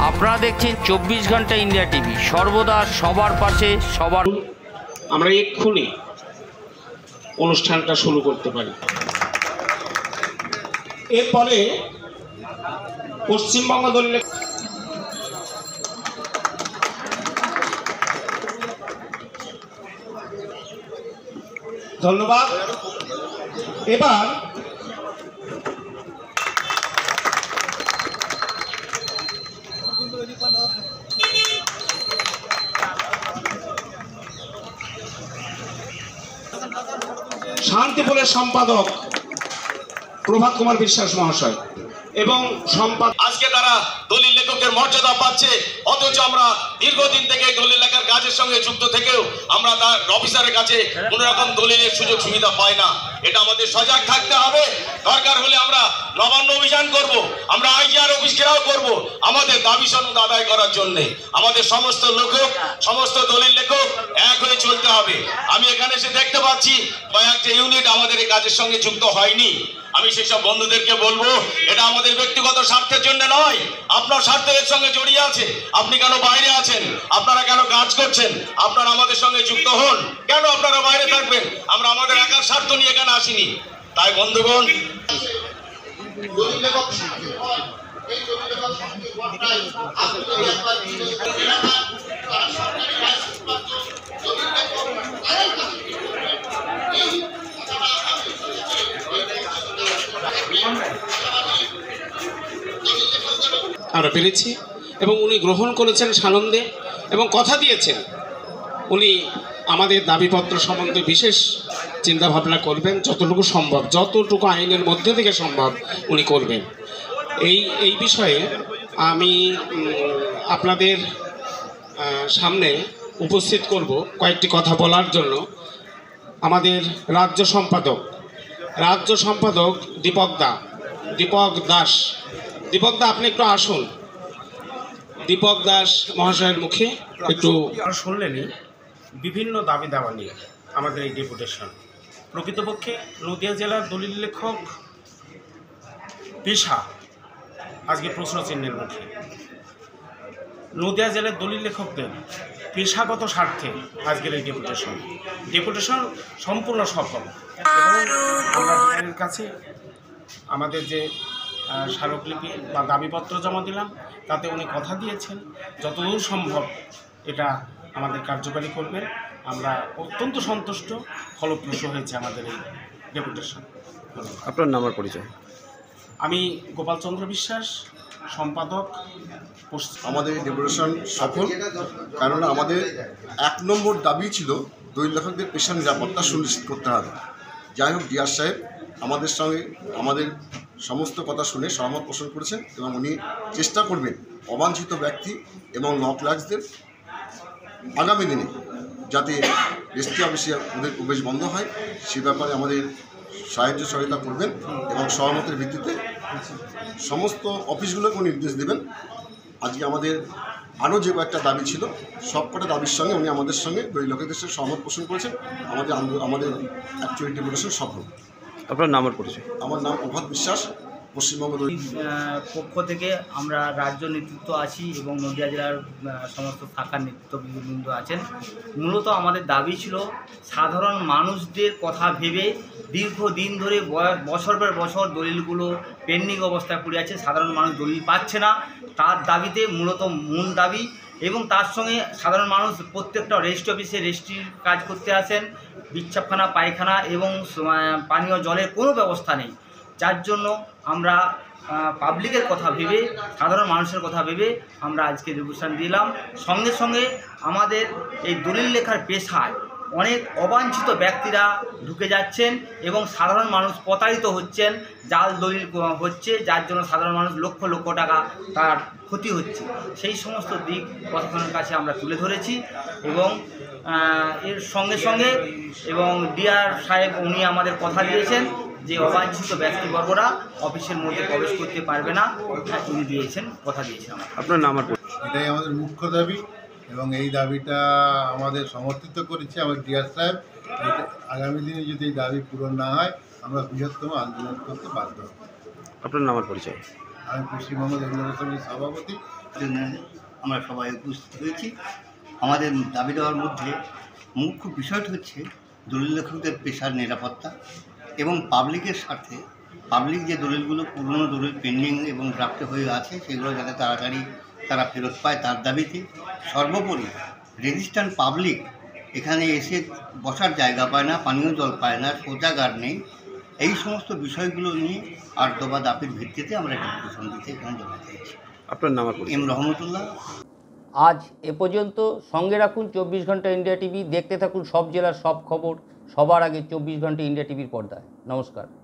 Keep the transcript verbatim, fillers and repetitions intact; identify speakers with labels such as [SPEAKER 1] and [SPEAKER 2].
[SPEAKER 1] আপনারা দেখছেন চব্বিশ ঘন্টা ইন্ডিয়া টিভি, সর্বদা সবার পাশে সবার।
[SPEAKER 2] আমরা এক্ষুনি অনুষ্ঠানটা শুরু করতে পারি। এরপরে পশ্চিমবঙ্গ দলের ধন্যবাদ। এবার শান্তিপুরের সম্পাদক প্রভাত কুমার বিশ্বাস মহাশয় এবং সম্পাদক।
[SPEAKER 3] আজকে তারা দলিল লেখকের মর্যাদা পাচ্ছে, অথচ আমরা দীর্ঘদিন থেকে দলিল লেখার কাজের সঙ্গে যুক্ত থেকেও আমরা তার অফিসারের কাছে কোনো রকম দলিলের সুযোগ সুবিধা পাই না। এটা আমাদের সজাগ থাকতে হবে। দরকার হলে আমরা নবান্ন অভিযান করব, আমরা আইজিআর অফিস ঘেরাও করব আমাদের দাবি সনদ আদায় করার জন্য। আমাদের সমস্ত লেখক, সমস্ত দলিল লেখক এক হয়ে চলতে হবে। আমি এখানে এসে দেখতে পাচ্ছি কয়েকটা ইউনিট আমাদের এই কাজের সঙ্গে যুক্ত হয়নি। আমি সেসব বন্ধুদেরকে বলবো, এটা আমাদের ব্যক্তিগত স্বার্থের জন্য নয়, আপনার স্বার্থের সঙ্গে জড়িয়ে আছে। আপনি কেন বাইরে আছেন, আপনারা কেন কাজ করছেন, আপনারা আমাদের সঙ্গে যুক্ত হন। কেন আপনারা বাইরে থাকবেন? আমরা আমাদের একার স্বার্থ নিয়ে এখানে আসিনি। তাই বন্ধুগণ,
[SPEAKER 2] আমরা পেরেছি এবং উনি গ্রহণ করেছেন সানন্দে এবং কথা দিয়েছেন উনি আমাদের দাবিপত্র সম্বন্ধে বিশেষ চিন্তাভাবনা করবেন, যতটুকু সম্ভব, যতটুকু আইনের মধ্যে থেকে সম্ভব উনি করবেন। এই এই বিষয়ে আমি আপনাদের সামনে উপস্থিত করব কয়েকটি কথা বলার জন্য। আমাদের রাজ্য সম্পাদক রাজ্য সম্পাদক দীপক দা দীপক দাস দীপক দা আপনি একটু আসুন। দীপক দাস মহাশয়ের মুখে একটু শুনলেনই বিভিন্ন দাবি দাওয়া নিয়ে আমাদের এই ডেপুটেশন। প্রকৃতপক্ষে নদিয়া জেলার দলিল লেখক পেশা আজকে প্রশ্নচিহ্নের মুখে। নদিয়া জেলার দলিল লেখকদের পেশাগত স্বার্থে আজকের এই ডেপুটেশন ডেপুটেশন সম্পূর্ণ সফল। আমরা ডিআরের কাছে আমাদের যে স্মারকলিপি বা দাবিপত্র জমা দিলাম, তাতে উনি কথা দিয়েছেন যতদূর সম্ভব এটা আমাদের কার্যকারী করবেন। আমরা অত্যন্ত সন্তুষ্ট, ফলপ্রসূ হয়েছে আমাদের এই ডেপুটেশন।
[SPEAKER 4] আপনার নাম আর পরিচয়?
[SPEAKER 2] আমি গোপাল চন্দ্র বিশ্বাস, সম্পাদক।
[SPEAKER 5] আমাদের এই ডেপুটেশন সফল, কারণ আমাদের এক নম্বর দাবি ছিল দলিল লেখকদের পেশার নিরাপত্তা সুনিশ্চিত করতে হবে। যাই হোক, ডিআর সাহেব আমাদের সঙ্গে আমাদের সমস্ত কথা শুনে সহমত পোষণ করেছেন এবং উনি চেষ্টা করবেন অবাঞ্ছিত ব্যক্তি এবং ল ক্লার্কসদের আগামী দিনে যাতে রেজিস্ট্রি অফিসে ওদের প্রবেশ বন্ধ হয় সে ব্যাপারে আমাদের সাহায্য সহায়তা করবেন এবং সহমতের ভিত্তিতে সমস্ত অফিসগুলোকে নির্দেশ দেবেন। আজকে আমাদের আরও যে কয়েকটা দাবি ছিল, সবকটা দাবির সঙ্গে উনি আমাদের সঙ্গে দলিল লেখকদের সাথে সহমত পোষণ করেছেন। আমাদের আমাদের অ্যাকচুয়ালি ডেপুটেশন সফল।
[SPEAKER 4] আপনার নাম আর পরিচয়?
[SPEAKER 5] আমার নাম প্রভাত বিশ্বাস, পশ্চিমবঙ্গ
[SPEAKER 6] পক্ষ থেকে আমরা রাজ্য নেতৃত্ব আছি এবং নদিয়া জেলার সমস্ত শাখার নেতৃত্ববৃন্দ আছেন। মূলত আমাদের দাবি ছিল সাধারণ মানুষদের কথা ভেবে দীর্ঘদিন ধরে বছর পর বছর দলিলগুলো পেন্ডিং অবস্থায় পড়ে আছে, সাধারণ মানুষ দলিল পাচ্ছে না। তার দাবিতে মূলত মূল দাবি, এবং তার সঙ্গে সাধারণ মানুষ প্রত্যেকটা রেজিস্ট্রি অফিসে রেজিস্ট্রির কাজ করতে আসেন, বিচ্ছাপখানা, পায়খানা এবং পানীয় জলের কোনো ব্যবস্থা নেই। যার জন্য আমরা পাবলিকের কথা ভেবে, সাধারণ মানুষের কথা ভেবে আমরা আজকে ডেপুটেশন দিলাম। সঙ্গে সঙ্গে আমাদের এই দলিল লেখার পেশায় অনেক অবাঞ্ছিত ব্যক্তিরা ঢুকে যাচ্ছেন এবং সাধারণ মানুষ প্রতারিত হচ্ছেন, জাল দলিল হচ্ছে, যার জন্য সাধারণ মানুষ লক্ষ লক্ষ টাকা তার ক্ষতি হচ্ছে। সেই সমস্ত দিক প্রশাসনের কাছে আমরা তুলে ধরেছি এবং এর সঙ্গে সঙ্গে এবং ডিআর সাহেব উনি আমাদের কথা দিয়েছেন যে অবাঞ্ছিত ব্যক্তিবর্গরা অফিসের মধ্যে প্রবেশ করতে পারবে না, তিনি দিয়েছেন, কথা দিয়েছেন।
[SPEAKER 4] আপনার নাম আর
[SPEAKER 7] এটাই আমাদের মুখ্য দাবি এবং এই দাবিটা আমাদের সমর্থিত করেছে আমার ডিআর সাহেব। আগামী দিনে যদি এই দাবি পূরণ না হয় আমরা বৃহত্তম আন্দোলন করতে বাধ্য হব।
[SPEAKER 4] আপনার নাম আর পরিচয়?
[SPEAKER 7] আমি পশ্চিমবঙ্গ রেগুলেশনের সভাপতি
[SPEAKER 8] জন্য আমরা সবাই উপস্থিত হয়েছি। আমাদের দাবি দেওয়ার মধ্যে মুখ্য বিষয়টি হচ্ছে দলিল লেখকদের পেশার নিরাপত্তা এবং পাবলিকের স্বার্থে পাবলিক যে দলিলগুলো পুরনো দলিল পেন্ডিং এবং ড্রাফটে হয়ে আছে সেগুলো যাতে তাড়াতাড়ি তারা ফেরত পায় তার দাবিতে। সর্বোপরি রেজিস্ট্যান্ট পাবলিক এখানে এসে বসার জায়গা পায় না, পানীয় জল পায় না, শৌচাগার নেই, এই সমস্ত বিষয়গুলো নিয়ে আট দফা দাবির ভিত্তিতে আমরা ডেপুটেশন দিতে এখানে জমা দিয়েছি।
[SPEAKER 4] আপনার নাম আর পরিচয়।
[SPEAKER 8] এম রহমতুল্লাহ।
[SPEAKER 1] আজ এ পর্যন্ত। সঙ্গে রাখুন চব্বিশ ঘন্টা ইন্ডিয়া টিভি। দেখতে থাকুন সব জেলার সব খবর সবার আগে চব্বিশ ঘন্টা ইন্ডিয়া টিভির পর্দায়। নমস্কার।